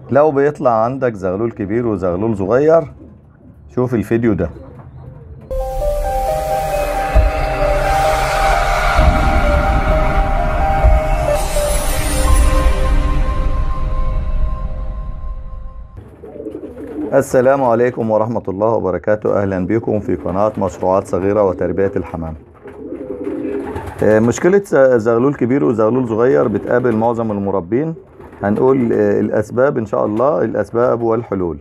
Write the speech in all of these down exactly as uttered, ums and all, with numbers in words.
لو بيطلع عندك زغلول كبير وزغلول صغير شوف الفيديو ده. السلام عليكم ورحمة الله وبركاته. أهلا بكم في قناة مشروعات صغيرة وتربية الحمام. مشكلة زغلول كبير وزغلول صغير بتقابل معظم المربين. هنقول الأسباب إن شاء الله، الأسباب والحلول.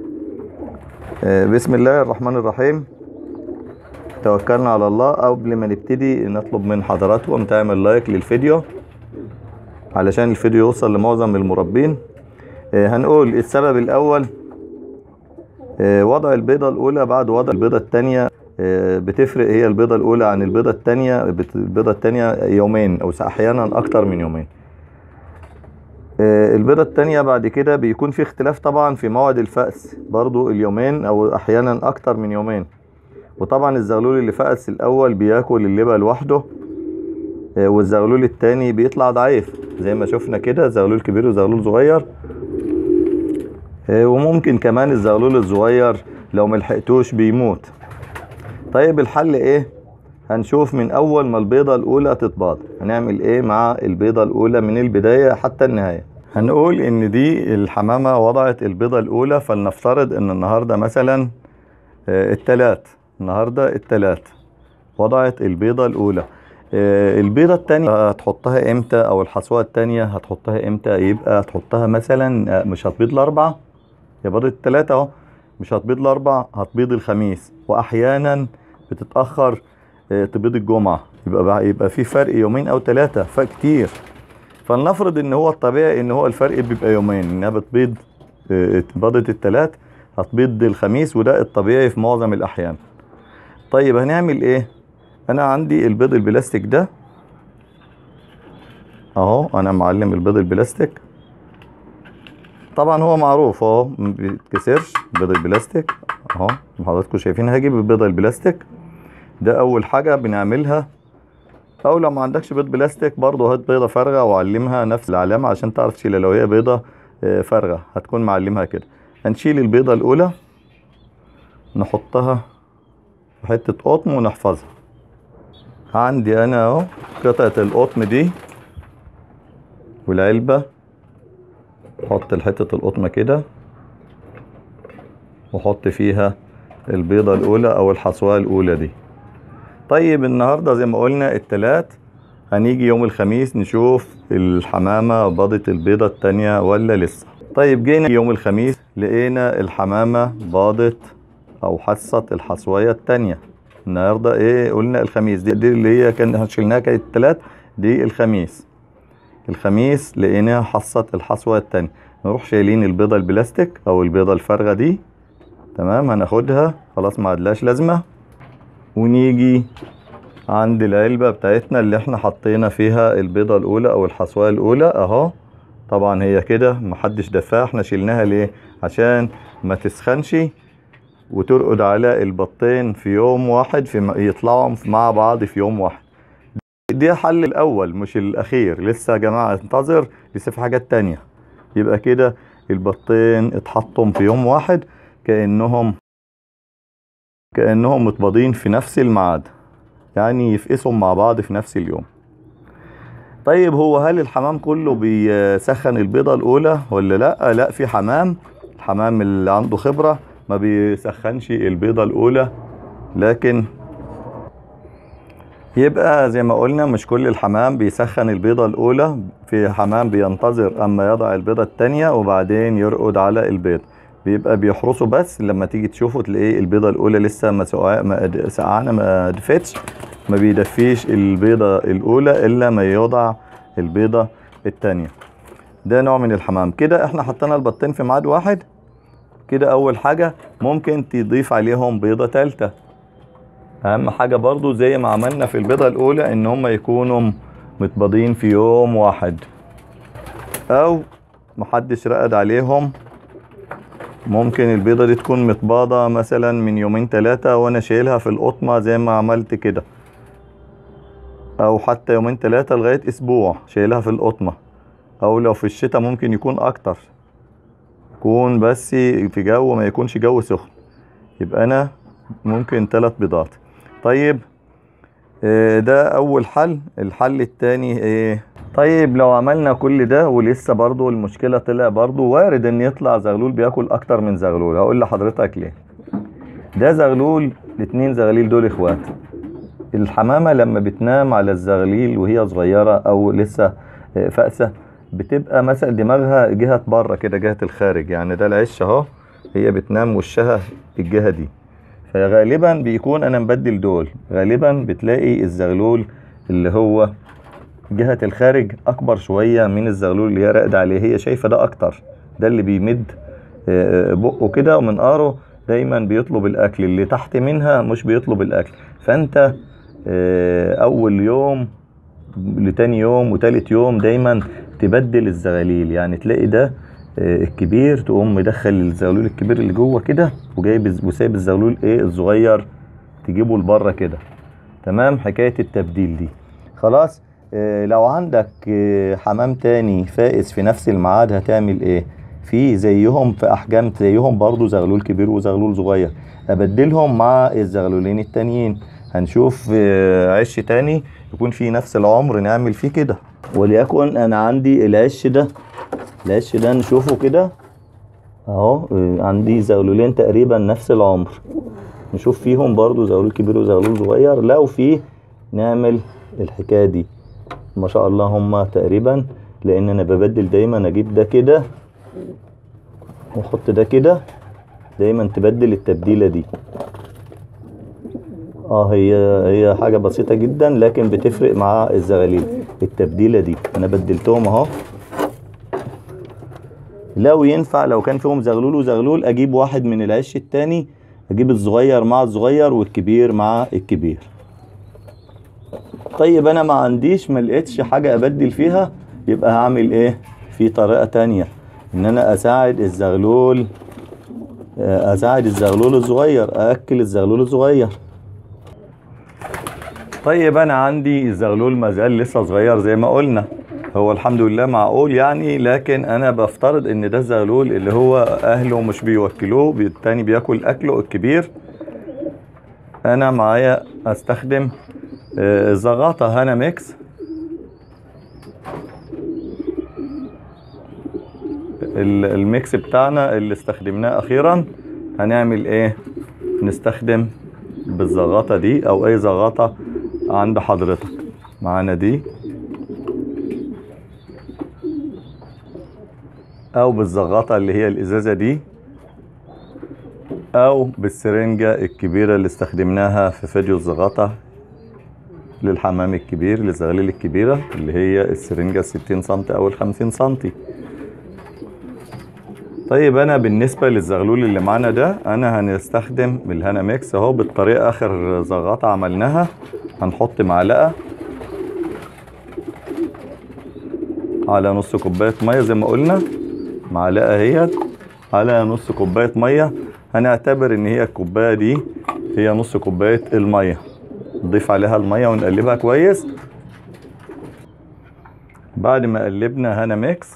بسم الله الرحمن الرحيم. توكلنا على الله. قبل ما نبتدي نطلب من حضراتكم تعمل لايك للفيديو علشان الفيديو يوصل لمعظم المربين. هنقول السبب الأول وضع البيضة الأولى بعد وضع البيضة الثانية. بتفرق هي البيضة الأولى عن البيضة الثانية. البيضة الثانية يومين أو أحيانا أكتر من يومين. البيضة الثانية بعد كده بيكون في اختلاف طبعا في موعد الفأس، برضو اليومين أو أحيانا أكتر من يومين. وطبعا الزغلول اللي فأس الأول بياكل اللبة لوحده، والزغلول الثاني بيطلع ضعيف زي ما شفنا كده، زغلول كبير وزغلول صغير. وممكن كمان الزغلول الصغير لو ملحقتوش بيموت. طيب الحل ايه؟ هنشوف من اول ما البيضة الاولى تتباض هنعمل ايه مع البيضة الاولى من البداية حتى النهاية. هنقول ان دي الحمامة وضعت البيضة الاولى، فلنفترض ان النهاردة مثلا التلات، النهاردة التلات وضعت البيضة الاولى. البيضة التانية هتحطها امتى، او الحصوة التانية هتحطها امتى؟ يبقى هتحطها مثلا مش هتبيض الاربعة، يا بيضة التلاتة اهو، مش هتبيض الاربع، هتبيض الخميس، واحيانا بتتاخر تبيض الجمعه. يبقى يبقى في فرق يومين او ثلاثه، فرق كتير. فلنفرض ان هو الطبيعي ان هو الفرق بيبقى يومين، انها بتبيض بيضة التلات هتبيض الخميس، وده الطبيعي في معظم الاحيان. طيب هنعمل ايه؟ انا عندي البيض البلاستيك ده اهو، انا معلم البيض البلاستيك. طبعا هو معروف اهو، ما بيتكسرش بيض البلاستيك اهو، حضراتكم شايفين. هجيب البيضه البلاستيك ده اول حاجه بنعملها. او لو ما عندكش بيض بلاستيك برضه هات بيضه فارغه وعلمها نفس العلامه عشان تعرف تشيلها. لو هي بيضه فارغه هتكون معلمها كده. هنشيل البيضه الاولى نحطها في حته قطن ونحفظها. عندي انا اهو قطعه القطن دي والعلبه، احط الحته القطمه كده واحط فيها البيضه الاولى او الحصوه الاولى دي. طيب النهارده زي ما قلنا التلات، هنيجي يوم الخميس نشوف الحمامه باضت البيضه التانية ولا لسه. طيب جينا يوم الخميس لقينا الحمامه باضت او حصت الحصويه التانية. النهارده ايه؟ قلنا الخميس، دي, دي اللي هي كان شلناها كانت التلات، دي الخميس. الخميس لقيناها حصت الحصوة التانية. نروح شايلين البيضة البلاستيك او البيضة الفارغة دي، تمام، هناخدها خلاص ما عادلاش لازمة. ونيجي عند العلبة بتاعتنا اللي احنا حطينا فيها البيضة الاولى او الحصوة الاولى اهو. طبعا هي كده محدش دفاها، احنا شيلناها ليه؟ عشان ما تسخنش وترقد على البطين في يوم واحد، في يطلعوا مع بعض في يوم واحد. دي حل الاول مش الاخير، لسه يا جماعه انتظر، لسه في حاجات تانية. يبقى كده البطين اتحطم في يوم واحد، كانهم كانهم متباضين في نفس الميعاد، يعني يفقسوا مع بعض في نفس اليوم. طيب هو هل الحمام كله بيسخن البيضه الاولى ولا لا؟ لا، في حمام، الحمام اللي عنده خبره ما بيسخنش البيضه الاولى. لكن يبقى زي ما قلنا مش كل الحمام بيسخن البيضة الأولى، في حمام بينتظر أما يضع البيضة التانية وبعدين يرقد على البيض، بيبقى بيحرسه. بس لما تيجي تشوفه تلاقيه البيضة الأولى لسه ما سقعانة ما دفتش، ما بيدفيش البيضة الأولى إلا ما يوضع البيضة التانية. ده نوع من الحمام. كده احنا حطينا البطين في ميعاد واحد. كده أول حاجة ممكن تضيف عليهم بيضة تالتة. اهم حاجة برضو زي ما عملنا في البيضة الاولى ان هم يكونوا متباضين في يوم واحد، او محدش رقد عليهم. ممكن البيضة دي تكون متباضة مثلا من يومين ثلاثة وانا شايلها في القطمة زي ما عملت كده، او حتى يومين ثلاثة لغاية اسبوع شايلها في القطمة، او لو في الشتاء ممكن يكون اكتر. يكون بس في جو ما يكونش جو سخن. يبقى انا ممكن ثلاث بيضات. طيب ده اول حل. الحل التاني ايه؟ طيب لو عملنا كل ده ولسه برضو المشكلة طلع برضو وارد ان يطلع زغلول بياكل اكتر من زغلول. هقول لحضرتك ليه. ده زغلول، الاتنين زغاليل دول اخوات. الحمامة لما بتنام على الزغليل وهي صغيرة او لسه فأسة بتبقى مثلا دماغها جهة بره كده، جهة الخارج، يعني ده العش اهو، هي بتنام وشها الجهة دي. فغالبا بيكون انا مبدل دول، غالبا بتلاقي الزغلول اللي هو جهة الخارج اكبر شوية من الزغلول اللي هي راقدة عليه، هي شايفة ده اكتر، ده اللي بيمد بقه كده ومنقاره دايما بيطلب الاكل، اللي تحت منها مش بيطلب الاكل. فانت اول يوم لتاني يوم وتالت يوم دايما تبدل الزغاليل، يعني تلاقي ده الكبير تقوم مدخل الزغلول الكبير اللي جوه كده وجايب وسايب الزغلول ايه الصغير تجيبه لبره كده. تمام، حكايه التبديل دي خلاص. اه لو عندك اه حمام تاني فائز في نفس الميعاد هتعمل ايه؟ في زيهم في احجام زيهم برضو زغلول كبير وزغلول صغير، ابدلهم مع الزغلولين التانيين. هنشوف اه عش تاني يكون فيه نفس العمر نعمل فيه كده. وليكن انا عندي العش ده، العش ده نشوفه كده اهو، عندي زغلولين تقريبا نفس العمر، نشوف فيهم برضو زغلول كبير وزغلول صغير. لو فيه نعمل الحكايه دي ما شاء الله هما تقريبا، لان انا ببدل دايما، اجيب ده كده واحط ده كده، دايما تبدل التبديله دي. اه هي هي حاجه بسيطه جدا لكن بتفرق مع الزغاليل التبديله دي. انا بدلتهم اهو. لو ينفع لو كان فيهم زغلول وزغلول اجيب واحد من العش التاني، اجيب الصغير مع الصغير والكبير مع الكبير. طيب انا ما عنديش، ما لقيتش حاجه ابدل فيها، يبقى هعمل ايه؟ في طريقه تانية، ان انا اساعد الزغلول اساعد الزغلول الصغير، ااكل الزغلول الصغير. طيب انا عندي الزغلول مازال لسه صغير زي ما قلنا، هو الحمد لله معقول يعني، لكن انا بفترض ان ده الزغلول اللي هو اهله مش بيوكلوه، التاني بياكل اكله الكبير. انا معايا استخدم زغاطة هانا ميكس، الميكس بتاعنا اللي استخدمناه اخيرا. هنعمل ايه؟ نستخدم بالزغاطة دي او اي زغاطة عند حضرتك. معانا دي او بالزغاطة اللي هي الازازة دي، او بالسرنجة الكبيرة اللي استخدمناها في فيديو الزغاطة للحمام الكبير، للزغاليل الكبيرة، اللي هي السرنجة الستين سنتي او الخمسين سنتي. طيب انا بالنسبة للزغلول اللي معانا ده، انا هنستخدم الهانا ميكس اهو بالطريقة. اخر زغاطة عملناها هنحط معلقة على نص كوباية مية زي ما قلنا، معلقة اهي على نص كوباية مية. هنعتبر ان هي الكوباية دي هي نص كوباية المية، نضيف عليها المية ونقلبها كويس. بعد ما قلبنا هانا ميكس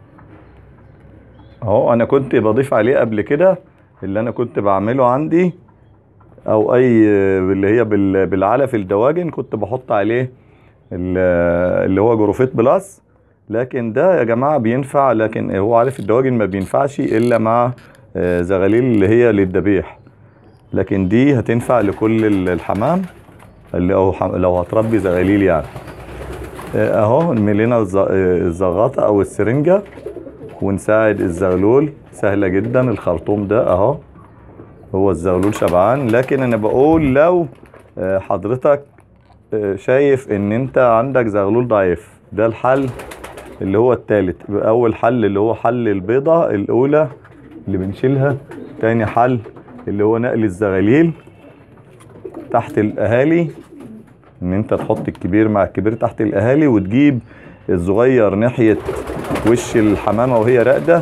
اهو، انا كنت بضيف عليه قبل كده اللي انا كنت بعمله عندي او اي اللي هي بالعلف الدواجن، كنت بحط عليه اللي هو جروفيت بلس. لكن ده يا جماعة بينفع، لكن هو علف الدواجن ما بينفعش الا مع زغاليل اللي هي للذبيح، لكن دي هتنفع لكل الحمام اللي او لو هتربي زغاليل يعني. اهو نملينا الزغاطة او السرنجة ونساعد الزغلول، سهلة جدا. الخرطوم ده اهو هو الزغلول شبعان. لكن انا بقول لو حضرتك شايف ان انت عندك زغلول ضعيف، ده الحل اللي هو التالت. اول حل اللي هو حل البيضة الاولى اللي بنشيلها، تاني حل اللي هو نقل الزغاليل تحت الاهالي، ان انت تحط الكبير مع الكبير تحت الاهالي وتجيب الصغير ناحية وش الحمامة وهي راقدة.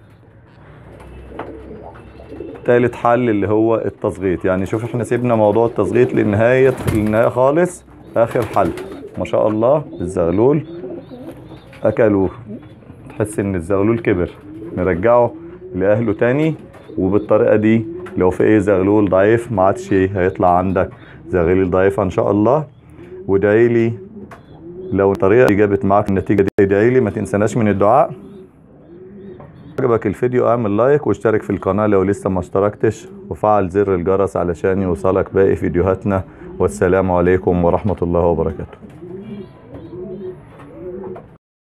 تالت حل اللي هو التصغيط، يعني شوف احنا سيبنا موضوع التصغيط للنهاية للنهاية خالص. اخر حل ما شاء الله الزغلول اكلوه، تحس ان الزغلول كبر، نرجعه لاهله تاني. وبالطريقه دي لو في اي زغلول ضعيف ما عادش هيطلع عندك زغاليل ضعيفه ان شاء الله. وادعي لي لو الطريقه دي جابت معاك النتيجه دي، ادعي لي، ما تنسناش من الدعاء. عجبك الفيديو اعمل لايك واشترك في القناه لو لسه ما اشتركتش، وفعل زر الجرس علشان يوصلك باقي فيديوهاتنا. والسلام عليكم ورحمه الله وبركاته.